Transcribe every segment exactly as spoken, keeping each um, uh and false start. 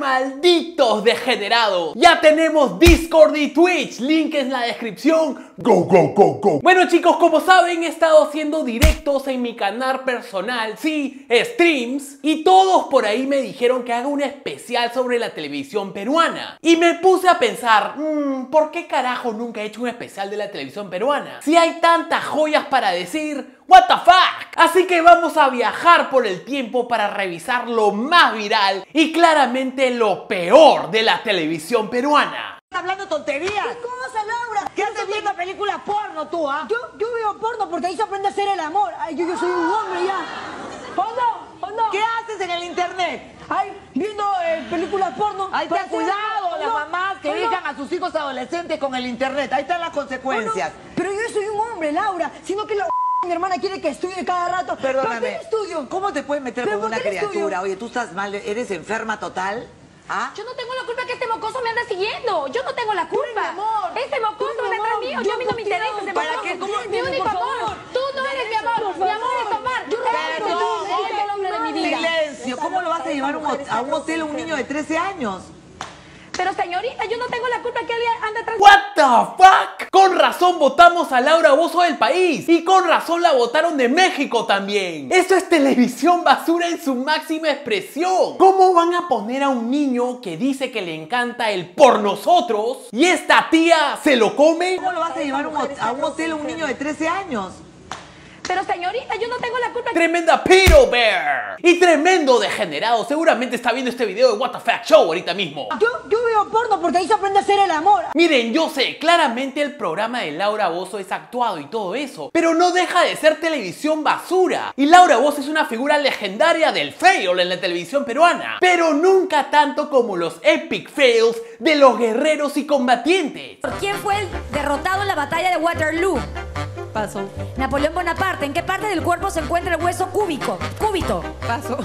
malditos degenerados! Ya tenemos Discord y Twitch, link en la descripción. ¡Go, go, go, go! Bueno chicos, como saben, he estado haciendo directos en mi canal personal, sí, streams, y todos por ahí me dijeron que haga un especial sobre la televisión peruana. Y me puse a pensar, mmm, ¿por qué carajo nunca he hecho un especial de la televisión peruana? Si hay tantas joyas para decir, what the fuck. Así que vamos a viajar por el tiempo para revisar lo más viral y claramente lo peor de la televisión peruana. ¿Estás hablando tonterías? ¿Qué cosa, Laura? ¿Qué haces viendo películas porno tú, ah? Yo, yo veo porno porque ahí se aprende a hacer el amor. Ay, yo, yo soy un hombre ya. ¿O no? ¿O no? ¿Qué haces en el internet? Ay, viendo eh, películas porno. Ahí para está, hacer- cuidado, ¿o las no? mamás que ¿O no? dejan a sus hijos adolescentes con el internet. Ahí están las ¿O no? consecuencias. Pero yo soy un hombre, Laura. Sino que la mi hermana quiere que estudie cada rato. Perdóname. ¿Pero qué estudio? ¿Cómo te puedes meter ¿Pero con por una qué estudio? criatura? Oye, tú estás mal, eres enferma total. ¿Ah? Yo no tengo la culpa que este mocoso me anda siguiendo. Yo no tengo la culpa. mi amor. Este mocoso Tú eres anda mi atrás amor. mío. Yo Yo a mí no me confío. interesa ese ¿Para mocoso. qué? ¿Cómo? Mi único Por amor. favor. Tú no eres mi amor. Por Mi amor favor. es Omar. Yo Perdón. eres tú. Eres el hombre de mi vida. Silencio. ¿Cómo lo vas a llevar a un, a un hotel a un niño de trece años? Pero señorita, yo no tengo la culpa que alguien anda atrás. What the fuck? Con razón votamos a Laura Bozzo del país. Y con razón la votaron de México también. Esto es televisión basura en su máxima expresión. ¿Cómo van a poner a un niño que dice que le encanta el por nosotros y esta tía se lo come? ¿Cómo lo vas a llevar a un, a un hotel a un niño de trece años? Pero señorita, yo no tengo la culpa. Tremenda Pedo Bear. Y tremendo degenerado. Seguramente está viendo este video de What the Fuck Show ahorita mismo. Yo, yo veo porno porque ahí se aprende a hacer el amor. Miren, yo sé, claramente el programa de Laura Bozzo es actuado y todo eso, pero no deja de ser televisión basura. Y Laura Bozzo es una figura legendaria del fail en la televisión peruana, pero nunca tanto como los epic fails de los guerreros y combatientes. ¿Quién fue el derrotado en la batalla de Waterloo? Paso. Napoleón Bonaparte. ¿En qué parte del cuerpo se encuentra el hueso cúbico? Cúbito. Paso.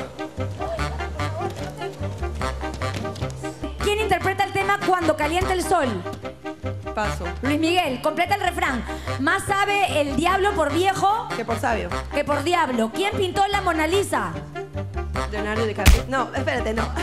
¿Quién interpreta el tema Cuando calienta el sol? Paso. Luis Miguel. Completa el refrán. Más sabe el diablo por viejo Que por sabio. que por diablo. ¿Quién pintó la Mona Lisa? Leonardo DiCaprio. No, espérate, no.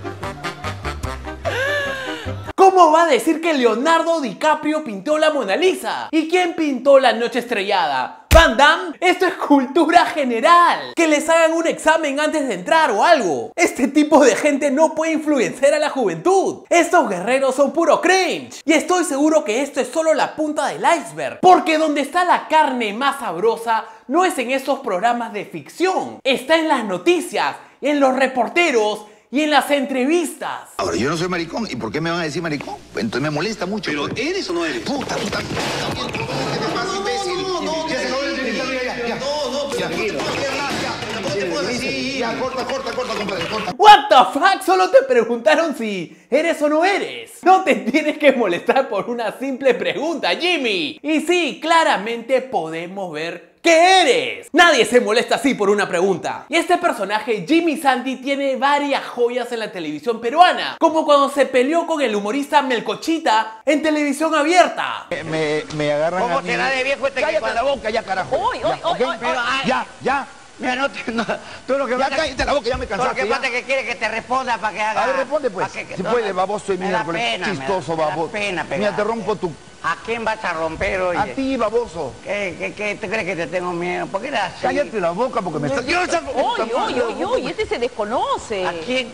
¿Cómo va a decir que Leonardo DiCaprio pintó la Mona Lisa? ¿Y quién pintó la noche estrellada? ¿Van Damme? Esto es cultura general. Que les hagan un examen antes de entrar o algo. Este tipo de gente no puede influenciar a la juventud. Estos guerreros son puro cringe. Y estoy seguro que esto es solo la punta del iceberg. Porque donde está la carne más sabrosa no es en esos programas de ficción. Está en las noticias, en los reporteros y en las entrevistas. Ahora, yo no soy maricón. ¿Y por qué me van a decir maricón? Entonces me molesta mucho. ¿Pero pues. eres o no eres? Puta, tú también. ¿Qué te pasa, imbécil? No, no, Ya se acabó el ya, ya, ya, ya. No, no, pero Tranquilo. ya, ¿cómo te puedes decir? Ya, corta, corta, corta, compadre, corta. What the fuck, solo te preguntaron si eres o no eres. No te tienes que molestar por una simple pregunta, Jimmy. Y sí, claramente podemos ver ¿qué eres? Nadie se molesta así por una pregunta. Y este personaje, Jimmy Santi, tiene varias joyas en la televisión peruana, como cuando se peleó con el humorista Melcochita en televisión abierta. Me, me agarran ¿Cómo a mí. será de viejo este que Cállate cuando- la boca ya, carajo. Uy, uy, Ya, uy, ¿ok? uy, uy, ay. Ya, ya. Mira, no, te- no, tú lo que Ya pasa- cállate la boca, ya me tú lo cansaste. que ya. pasa es que quiere que te responda para que haga... A ver, responde pues. para que- Si no, puede, no, baboso y me da miércoles. pena, me da- Chistoso, me da baboso. pena Mira, pegar. te rompo tu... ¿A quién vas a romper, oye? A ti, baboso. ¿Qué, qué, qué, ¿Tú crees que te tengo miedo? ¿Por qué eres así? Cállate la boca porque me estás... Yo- Uy, uy, uy, uy, este se desconoce. ¿A quién?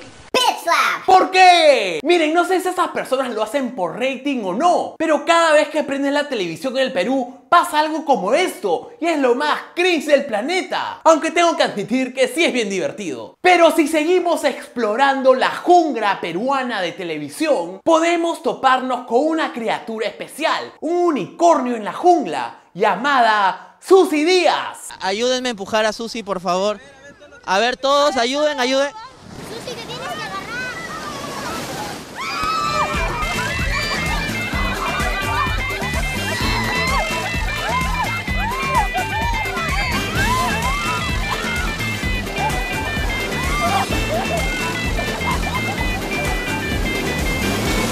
¿Por qué? Miren, no sé si esas personas lo hacen por rating o no, pero cada vez que prendes la televisión en el Perú pasa algo como esto y es lo más cringe del planeta. Aunque tengo que admitir que sí es bien divertido. Pero si seguimos explorando la jungla peruana de televisión, podemos toparnos con una criatura especial, un unicornio en la jungla llamada Susy Díaz. Ayúdenme a empujar a Susy, por favor. A ver, todos, ayuden, ayuden. Susi, te tienes que agarrar.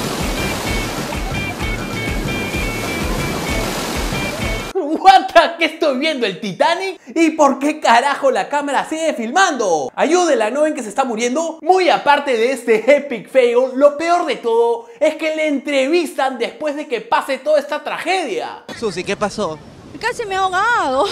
What the- ¿Qué estoy viendo el Titanic? ¿Y por qué carajo la cámara sigue filmando? Ayúdela, ¿no ven que se está muriendo? Muy aparte de este epic fail, lo peor de todo es que le entrevistan después de que pase toda esta tragedia. Susi, ¿qué pasó? Casi me he ahogado.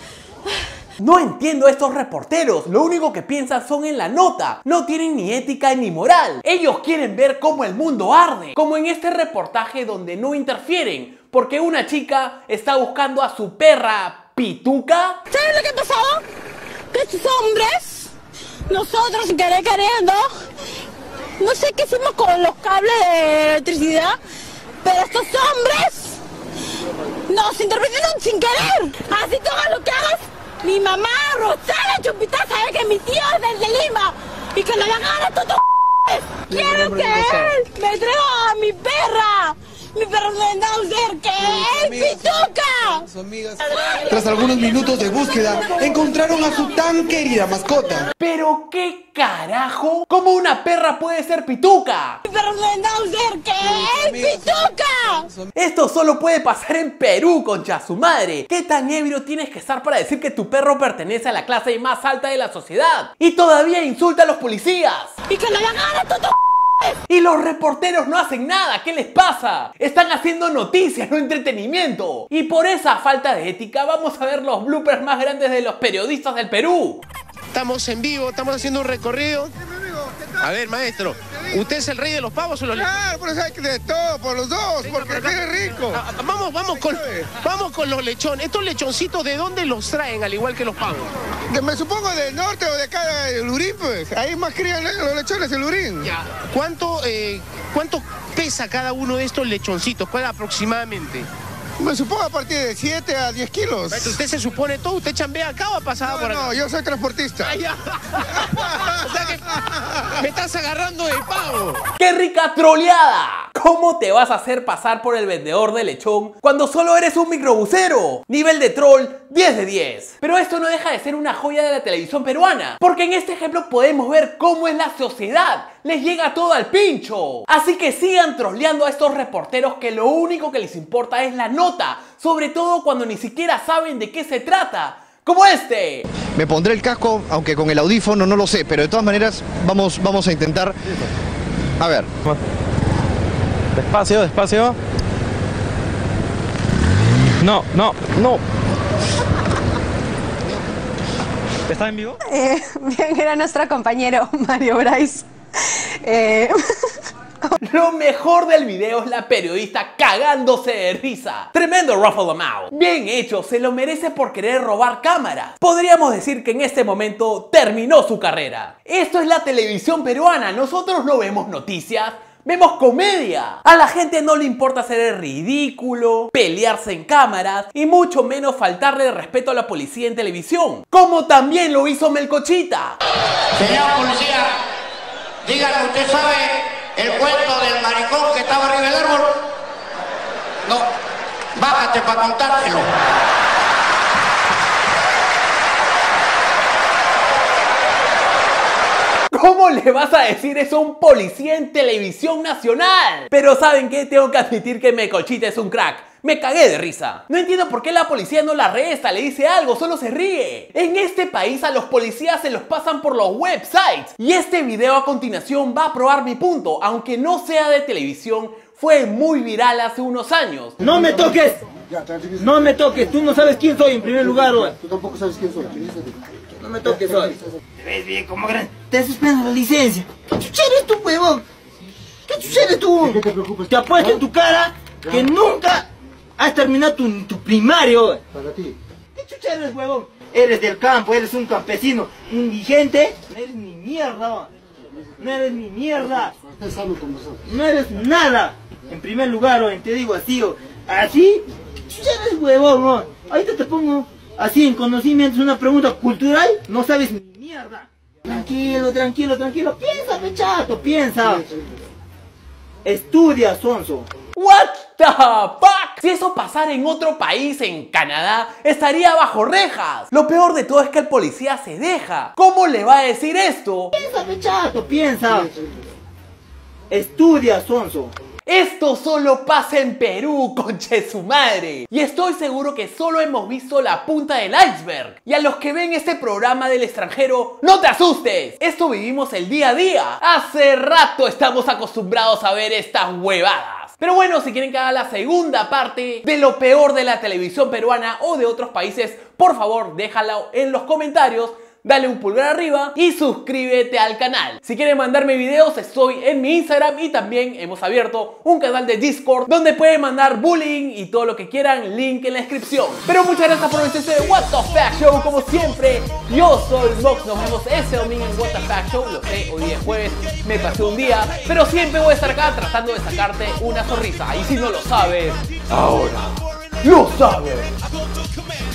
No entiendo a estos reporteros, lo único que piensan son en la nota, no tienen ni ética ni moral. Ellos quieren ver cómo el mundo arde, como en este reportaje donde no interfieren, porque una chica está buscando a su perra Pituca. ¿Sabes lo que ha pasado? Que estos hombres, nosotros sin querer queriendo, no sé qué hicimos con los cables de electricidad, pero estos hombres nos intervinieron sin querer. Así tú hagas lo que hagas. Mi mamá, Rosana Chupita, sabe que mi tío es desde Lima y que le van a dar a todos. Quiero que él me traiga a mi perra. Mi perro de Nauser, que es Pituca. Tras algunos minutos de búsqueda, encontraron a su tan querida mascota. ¿Pero qué carajo? ¿Cómo una perra puede ser Pituca? Mi perro de Nauser, que es Pituca. Esto solo puede pasar en Perú, concha su madre. ¿Qué tan ebrio tienes que estar para decir que tu perro pertenece a la clase más alta de la sociedad? Y todavía insulta a los policías. Y que le van a dar a todos. Y los reporteros no hacen nada, ¿qué les pasa? Están haciendo noticias, no entretenimiento. Y por esa falta de ética vamos a ver los bloopers más grandes de los periodistas del Perú. Estamos en vivo, estamos haciendo un recorrido. A ver, maestro, ¿usted es el rey de los pavos o los lechones? Claro, por eso hay que de todo, por los dos, sí, porque no, es rico. Ah, vamos, vamos con, vamos con los lechones. Estos lechoncitos, ¿de dónde los traen, al igual que los pavos? De, me supongo del norte o de acá, del Lurín, pues. Ahí más crían los lechones, el Lurín. Ya. ¿Cuánto, eh, ¿Cuánto pesa cada uno de estos lechoncitos? ¿Cuál aproximadamente? Me supongo a partir de siete a diez kilos. Maestro, ¿usted se supone todo? ¿Usted chambea acá o ha pasado no, por acá? No, yo soy transportista. Ay, o sea que me estás agarrando de pavo. ¡Qué rica troleada! ¿Cómo te vas a hacer pasar por el vendedor de lechón cuando solo eres un microbusero? Nivel de troll diez de diez. Pero esto no deja de ser una joya de la televisión peruana, porque en este ejemplo podemos ver cómo es la sociedad. Les llega todo al pincho. Así que sigan troleando a estos reporteros que lo único que les importa es la nota, sobre todo cuando ni siquiera saben de qué se trata. Como este. Me pondré el casco, aunque con el audífono no lo sé, pero de todas maneras vamos, vamos a intentar. A ver. Despacio, despacio. No, no, no. ¿Está en vivo? Eh, bien, era nuestro compañero Mario Bryce. Eh... Lo mejor del video es la periodista cagándose de risa. Tremendo ruffle them out. Bien hecho, se lo merece por querer robar cámaras. Podríamos decir que en este momento terminó su carrera. Esto es la televisión peruana, nosotros no vemos noticias, vemos comedia. A la gente no le importa hacer el ridículo, pelearse en cámaras y mucho menos faltarle respeto a la policía en televisión, como también lo hizo Melcochita. Señor policía, dígale, ¿usted sabe el cuento del maricón que estaba arriba del árbol? No, bájate para contártelo. ¿Cómo le vas a decir eso a un policía en televisión nacional? Pero ¿saben qué? Tengo que admitir que Melcochita es un crack. Me cagué de risa. No entiendo por qué la policía no la arresta, le dice algo, solo se ríe. En este país a los policías se los pasan por los websites. Y este video a continuación va a probar mi punto. Aunque no sea de televisión, fue muy viral hace unos años. ¡No me toques! No me toques, tú no sabes quién soy en primer lugar, güey. Tú tampoco sabes quién soy. No me toques hoy. Te ves bien como grande. Te suspendo la licencia. ¿Qué chucha eres tú, huevón? ¿Qué chucha eres tú? ¿Qué te preocupes? Te apuesto en tu cara que nunca has terminado tu, tu primario, güey. Para ti. ¿Qué chucha eres, huevón? Eres del campo, eres un campesino, indigente. No eres ni mierda, güey. No eres ni mierda. No eres nada. En primer lugar, güey, te digo así, güey. Así, ¿qué chucha eres, huevón, güey? Ahorita te pongo así en conocimientos una pregunta cultural, no sabes ni mierda. Tranquilo, tranquilo, tranquilo. Piensa, pechato, piensa. Estudia, sonso. What the fuck? Si eso pasara en otro país, en Canadá, estaría bajo rejas. Lo peor de todo es que el policía se deja. ¿Cómo le va a decir esto? Piensa, pechato, piensa. Estudia, sonso. Esto solo pasa en Perú, conche su madre. Y estoy seguro que solo hemos visto la punta del iceberg. Y a los que ven este programa del extranjero, no te asustes. Esto vivimos el día a día. Hace rato estamos acostumbrados a ver estas huevadas. Pero bueno, si quieren que haga la segunda parte de lo peor de la televisión peruana o de otros países, por favor déjalo en los comentarios. Dale un pulgar arriba y suscríbete al canal. Si quieren mandarme videos, estoy en mi Instagram y también hemos abierto un canal de Discord donde pueden mandar bullying y todo lo que quieran, link en la descripción. Pero muchas gracias por ver este What the Fuck Show, como siempre. Yo soy Mox, nos vemos este domingo en What the Fuck Show. Lo sé, hoy día es jueves, me pasé un día, pero siempre voy a estar acá tratando de sacarte una sonrisa. Y si no lo sabes, ahora lo sabes.